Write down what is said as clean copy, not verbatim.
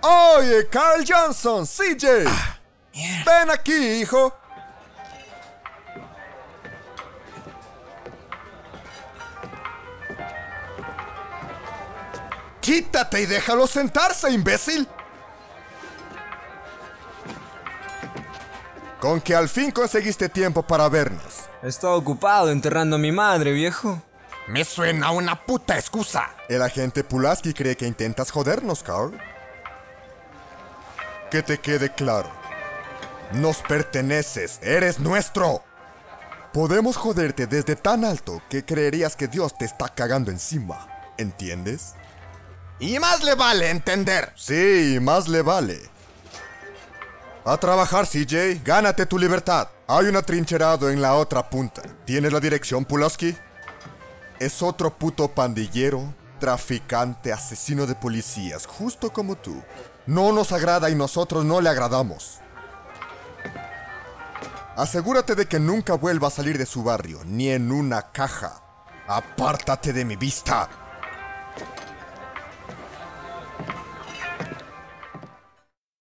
Oye, Carl Johnson, CJ. Ven aquí, hijo. Quítate y déjalo sentarse, imbécil. Con que al fin conseguiste tiempo para vernos. He estado ocupado enterrando a mi madre, viejo. Me suena una puta excusa. El agente Pulaski cree que intentas jodernos, Carl. Que te quede claro. Nos perteneces, eres nuestro. Podemos joderte desde tan alto que creerías que Dios te está cagando encima. ¿Entiendes? Y más le vale entender. Sí, más le vale. A trabajar, CJ. Gánate tu libertad. Hay un atrincherado en la otra punta. ¿Tienes la dirección, Pulaski? Es otro puto pandillero, traficante, asesino de policías, justo como tú. No nos agrada y nosotros no le agradamos. Asegúrate de que nunca vuelva a salir de su barrio, ni en una caja. Apártate de mi vista.